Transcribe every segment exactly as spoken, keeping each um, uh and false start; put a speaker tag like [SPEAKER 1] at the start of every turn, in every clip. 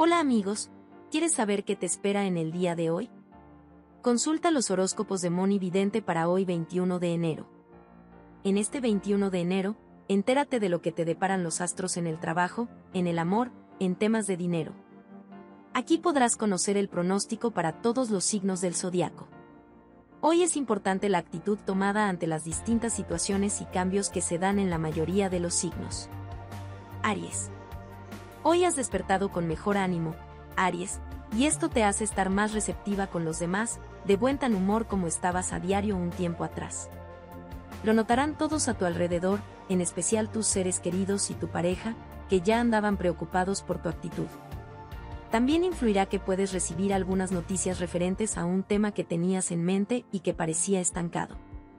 [SPEAKER 1] Hola amigos, ¿quieres saber qué te espera en el día de hoy? Consulta los horóscopos de Moni Vidente para hoy veintiuno de enero. En este veintiuno de enero, entérate de lo que te deparan los astros en el trabajo, en el amor, en temas de dinero. Aquí podrás conocer el pronóstico para todos los signos del zodiaco. Hoy es importante la actitud tomada ante las distintas situaciones y cambios que se dan en la mayoría de los signos. Aries. Hoy has despertado con mejor ánimo, Aries, y esto te hace estar más receptiva con los demás, de buen tan humor como estabas a diario un tiempo atrás. Lo notarán todos a tu alrededor, en especial tus seres queridos y tu pareja, que ya andaban preocupados por tu actitud. También influirá que puedes recibir algunas noticias referentes a un tema que tenías en mente y que parecía estancado.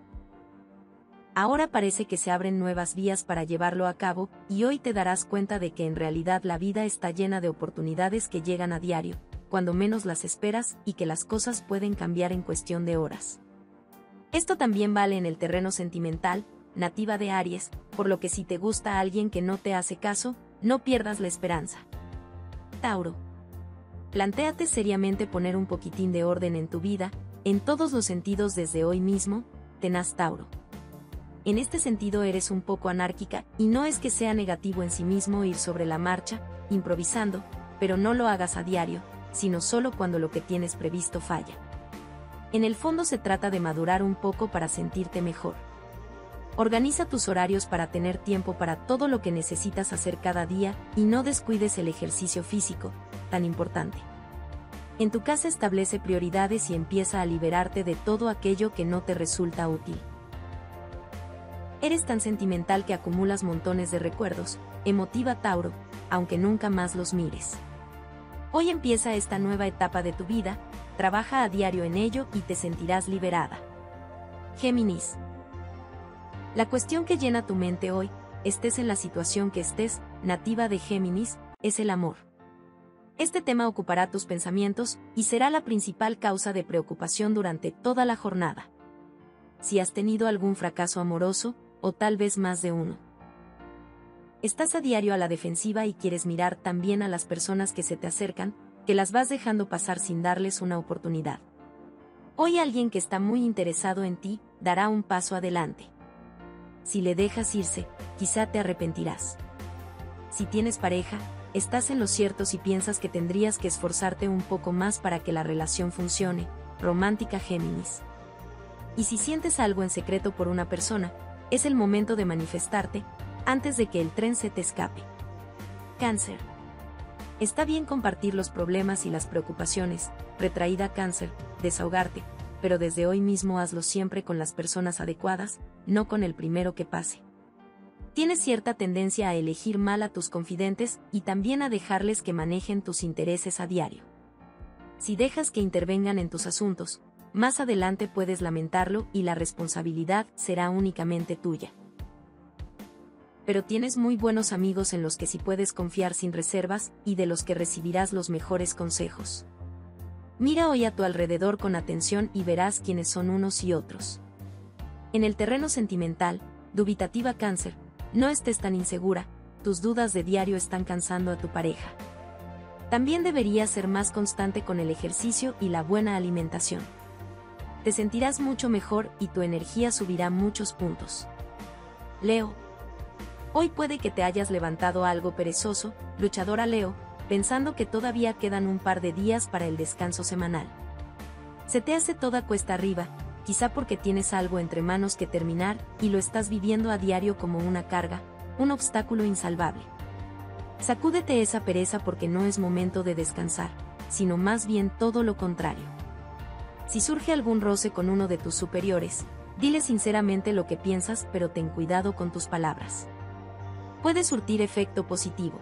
[SPEAKER 1] Ahora parece que se abren nuevas vías para llevarlo a cabo, y hoy te darás cuenta de que en realidad la vida está llena de oportunidades que llegan a diario, cuando menos las esperas, y que las cosas pueden cambiar en cuestión de horas. Esto también vale en el terreno sentimental, nativa de Aries, por lo que si te gusta alguien que no te hace caso, no pierdas la esperanza. Tauro. Plantéate seriamente poner un poquitín de orden en tu vida, en todos los sentidos desde hoy mismo, tenaz Tauro. En este sentido eres un poco anárquica, y no es que sea negativo en sí mismo ir sobre la marcha, improvisando, pero no lo hagas a diario, sino solo cuando lo que tienes previsto falla. En el fondo se trata de madurar un poco para sentirte mejor. Organiza tus horarios para tener tiempo para todo lo que necesitas hacer cada día, y no descuides el ejercicio físico, tan importante. En tu casa establece prioridades y empieza a liberarte de todo aquello que no te resulta útil. Eres tan sentimental que acumulas montones de recuerdos, emotiva Tauro, aunque nunca más los mires. Hoy empieza esta nueva etapa de tu vida, trabaja a diario en ello y te sentirás liberada. Géminis. La cuestión que llena tu mente hoy, estés en la situación que estés, nativa de Géminis, es el amor. Este tema ocupará tus pensamientos y será la principal causa de preocupación durante toda la jornada. Si has tenido algún fracaso amoroso, o tal vez más de uno. Estás a diario a la defensiva y quieres mirar tan bien a las personas que se te acercan, que las vas dejando pasar sin darles una oportunidad. Hoy alguien que está muy interesado en ti, dará un paso adelante. Si le dejas irse, quizá te arrepentirás. Si tienes pareja, estás en lo cierto si piensas que tendrías que esforzarte un poco más para que la relación funcione, romántica Géminis. Y si sientes algo en secreto por una persona, es el momento de manifestarte, antes de que el tren se te escape. Cáncer. Está bien compartir los problemas y las preocupaciones, retraída Cáncer, desahogarte, pero desde hoy mismo hazlo siempre con las personas adecuadas, no con el primero que pase. Tienes cierta tendencia a elegir mal a tus confidentes y también a dejarles que manejen tus intereses a diario. Si dejas que intervengan en tus asuntos, más adelante puedes lamentarlo y la responsabilidad será únicamente tuya. Pero tienes muy buenos amigos en los que sí puedes confiar sin reservas y de los que recibirás los mejores consejos. Mira hoy a tu alrededor con atención y verás quiénes son unos y otros. En el terreno sentimental, dubitativa Cáncer, no estés tan insegura, tus dudas de diario están cansando a tu pareja. También deberías ser más constante con el ejercicio y la buena alimentación. Te sentirás mucho mejor y tu energía subirá muchos puntos. Leo. Hoy puede que te hayas levantado algo perezoso, luchadora Leo, pensando que todavía quedan un par de días para el descanso semanal. Se te hace toda cuesta arriba, quizá porque tienes algo entre manos que terminar y lo estás viviendo a diario como una carga, un obstáculo insalvable. Sacúdete esa pereza porque no es momento de descansar, sino más bien todo lo contrario. Si surge algún roce con uno de tus superiores, dile sinceramente lo que piensas, pero ten cuidado con tus palabras. Puede surtir efecto positivo.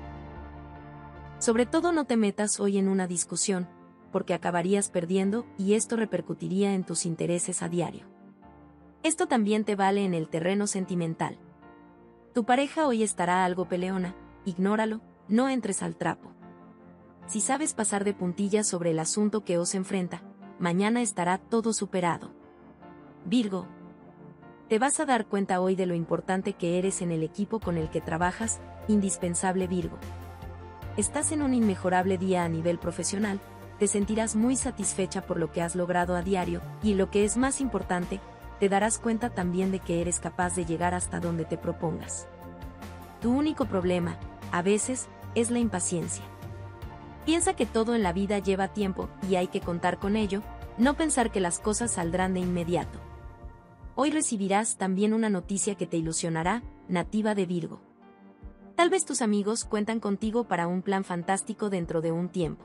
[SPEAKER 1] Sobre todo no te metas hoy en una discusión, porque acabarías perdiendo y esto repercutiría en tus intereses a diario. Esto también te vale en el terreno sentimental. Tu pareja hoy estará algo peleona, ignóralo, no entres al trapo. Si sabes pasar de puntillas sobre el asunto que os enfrenta, mañana estará todo superado. Virgo. Te vas a dar cuenta hoy de lo importante que eres en el equipo con el que trabajas, indispensable Virgo. estás en un inmejorable día a nivel profesional, te sentirás muy satisfecha por lo que has logrado a diario, y lo que es más importante, te darás cuenta también de que eres capaz de llegar hasta donde te propongas. Tu único problema, a veces, es la impaciencia. Piensa que todo en la vida lleva tiempo, y hay que contar con ello, no pensar que las cosas saldrán de inmediato. Hoy recibirás también una noticia que te ilusionará, nativa de Virgo. Tal vez tus amigos cuentan contigo para un plan fantástico dentro de un tiempo.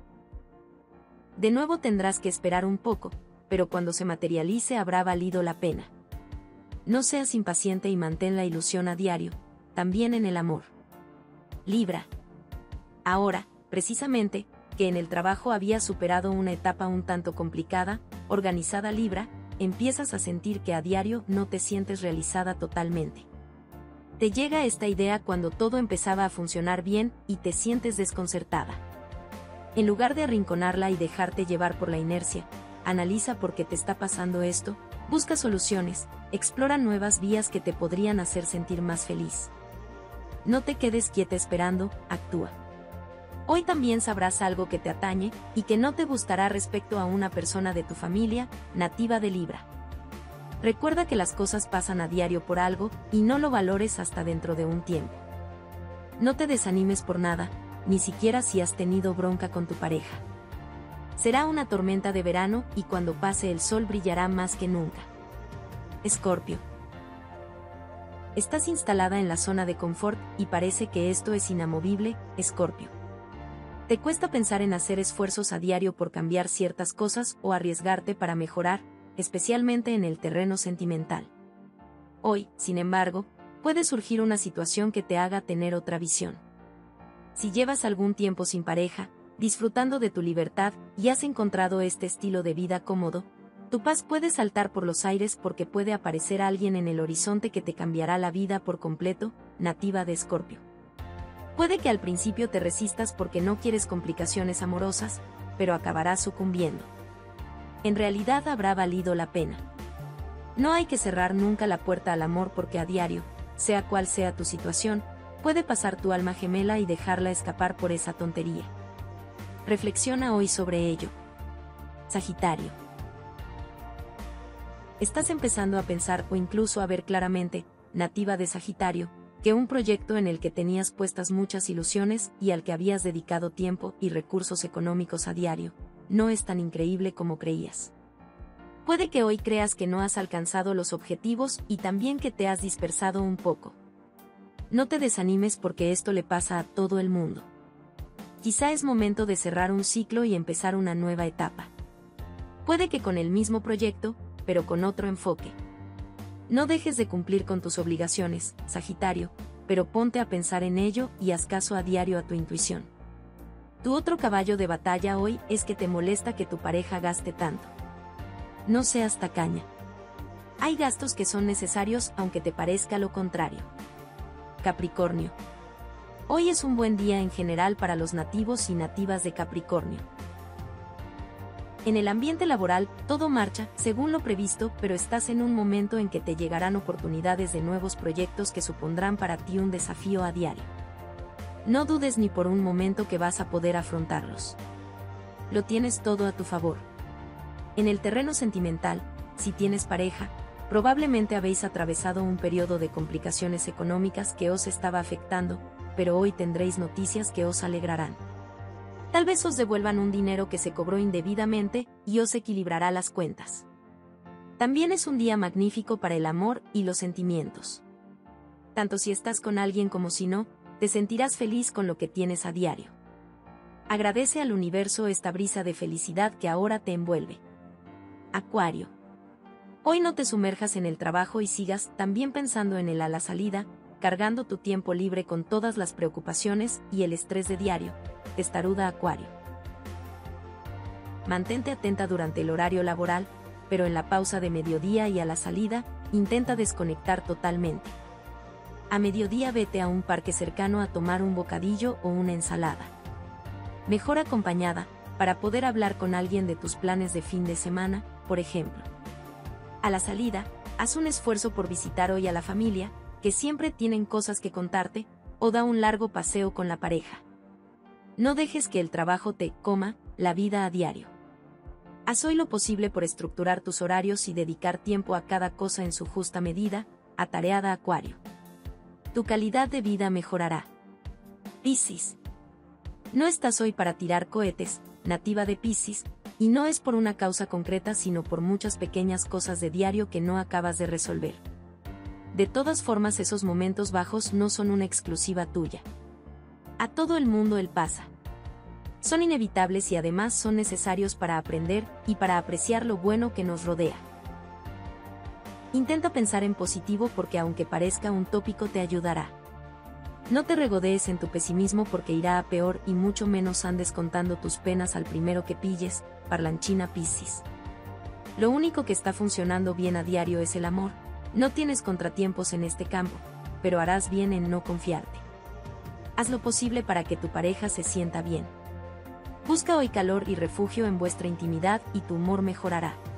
[SPEAKER 1] De nuevo tendrás que esperar un poco, pero cuando se materialice habrá valido la pena. No seas impaciente y mantén la ilusión a diario, también en el amor. Libra. Ahora, precisamente, que en el trabajo habías superado una etapa un tanto complicada, organizada Libra, empiezas a sentir que a diario no te sientes realizada totalmente. Te llega esta idea cuando todo empezaba a funcionar bien y te sientes desconcertada. En lugar de arrinconarla y dejarte llevar por la inercia, analiza por qué te está pasando esto, busca soluciones, explora nuevas vías que te podrían hacer sentir más feliz. No te quedes quieta esperando, actúa. Hoy también sabrás algo que te atañe y que no te gustará respecto a una persona de tu familia, nativa de Libra. Recuerda que las cosas pasan a diario por algo y no lo valores hasta dentro de un tiempo. No te desanimes por nada, ni siquiera si has tenido bronca con tu pareja. Será una tormenta de verano y cuando pase el sol brillará más que nunca. Escorpio. Estás instalada en la zona de confort y parece que esto es inamovible, Escorpio. Te cuesta pensar en hacer esfuerzos a diario por cambiar ciertas cosas o arriesgarte para mejorar, especialmente en el terreno sentimental. Hoy, sin embargo, puede surgir una situación que te haga tener otra visión. Si llevas algún tiempo sin pareja, disfrutando de tu libertad y has encontrado este estilo de vida cómodo, tu paz puede saltar por los aires porque puede aparecer alguien en el horizonte que te cambiará la vida por completo, nativa de Escorpio. Puede que al principio te resistas porque no quieres complicaciones amorosas, pero acabarás sucumbiendo. En realidad habrá valido la pena. No hay que cerrar nunca la puerta al amor porque a diario, sea cual sea tu situación, puede pasar tu alma gemela y dejarla escapar por esa tontería. Reflexiona hoy sobre ello. Sagitario. Estás empezando a pensar o incluso a ver claramente, nativa de Sagitario, que un proyecto en el que tenías puestas muchas ilusiones y al que habías dedicado tiempo y recursos económicos a diario, no es tan increíble como creías. Puede que hoy creas que no has alcanzado los objetivos y también que te has dispersado un poco. No te desanimes porque esto le pasa a todo el mundo. Quizá es momento de cerrar un ciclo y empezar una nueva etapa. Puede que con el mismo proyecto, pero con otro enfoque. No dejes de cumplir con tus obligaciones, Sagitario, pero ponte a pensar en ello y haz caso a diario a tu intuición. Tu otro caballo de batalla hoy es que te molesta que tu pareja gaste tanto. No seas tacaña. Hay gastos que son necesarios aunque te parezca lo contrario. Capricornio. Hoy es un buen día en general para los nativos y nativas de Capricornio. En el ambiente laboral, todo marcha, según lo previsto, pero estás en un momento en que te llegarán oportunidades de nuevos proyectos que supondrán para ti un desafío a diario. No dudes ni por un momento que vas a poder afrontarlos. Lo tienes todo a tu favor. En el terreno sentimental, si tienes pareja, probablemente habéis atravesado un periodo de complicaciones económicas que os estaba afectando, pero hoy tendréis noticias que os alegrarán. Tal vez os devuelvan un dinero que se cobró indebidamente y os equilibrará las cuentas. También es un día magnífico para el amor y los sentimientos. Tanto si estás con alguien como si no, te sentirás feliz con lo que tienes a diario. Agradece al universo esta brisa de felicidad que ahora te envuelve. Acuario. Hoy no te sumerjas en el trabajo y sigas también pensando en el a la salida, cargando tu tiempo libre con todas las preocupaciones y el estrés de diario. Testaruda Acuario. Mantente atenta durante el horario laboral, pero en la pausa de mediodía y a la salida, intenta desconectar totalmente. A mediodía vete a un parque cercano a tomar un bocadillo o una ensalada. Mejor acompañada, para poder hablar con alguien de tus planes de fin de semana, por ejemplo. A la salida, haz un esfuerzo por visitar hoy a la familia, que siempre tienen cosas que contarte, o da un largo paseo con la pareja. No dejes que el trabajo te coma la vida a diario. Haz hoy lo posible por estructurar tus horarios y dedicar tiempo a cada cosa en su justa medida, atareada Acuario. Tu calidad de vida mejorará. Piscis. No estás hoy para tirar cohetes, nativa de Piscis, y no es por una causa concreta sino por muchas pequeñas cosas de diario que no acabas de resolver. De todas formas, esos momentos bajos no son una exclusiva tuya. A todo el mundo él pasa. Son inevitables y además son necesarios para aprender y para apreciar lo bueno que nos rodea. Intenta pensar en positivo porque aunque parezca un tópico te ayudará. No te regodees en tu pesimismo porque irá a peor y mucho menos andes contando tus penas al primero que pilles, parlanchina Piscis. Lo único que está funcionando bien a diario es el amor. No tienes contratiempos en este campo, pero harás bien en no confiarte. Haz lo posible para que tu pareja se sienta bien. Busca hoy calor y refugio en vuestra intimidad y tu humor mejorará.